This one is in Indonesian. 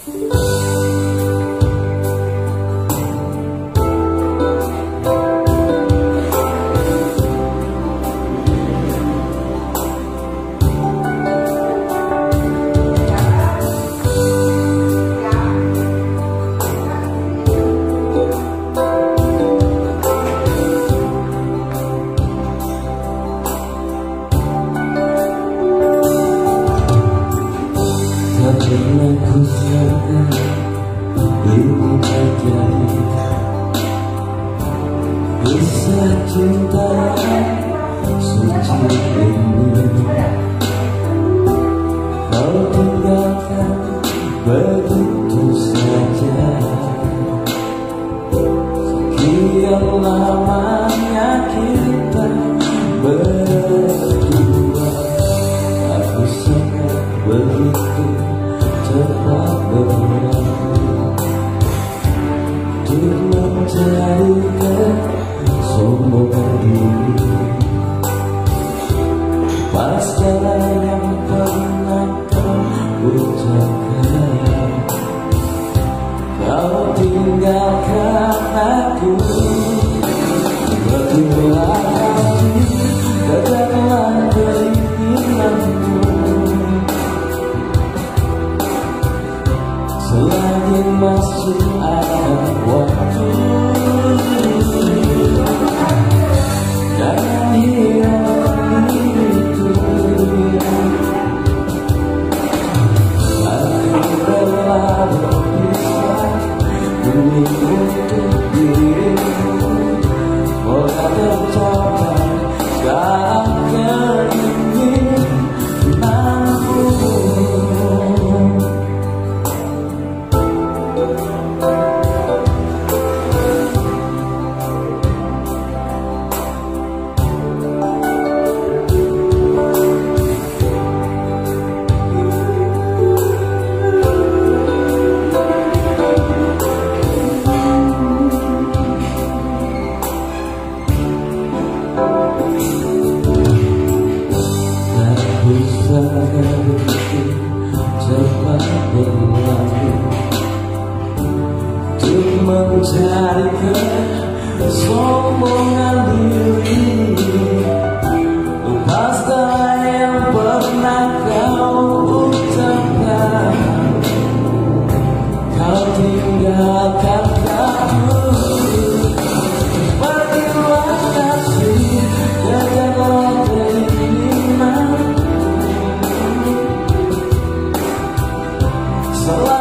Pernah ku sangka ini terjadi, kisah cinta suci ini kau tinggalkan begitu saja. Sekian lamanya kita berdua, aku sangat begitu cepat berlalu untuk mencari kesombongan diri. Pastilah yang pernah kau ucapkan, kau tinggalkan aku. Pergilah kasih, tegaklah keinginanmu. Selagi masih ada waktu, jangan hiraukan diriku. Aku rela berpisah demi untuk dirimu. Moga tercapai segala keinginanmu. Cepat berlalu untuk mencari kesombongan diri. Pastilah yang pernah kau ucapkan, kau tinggalkan aku. Pergilah kasih, tegaklah keinginanmu.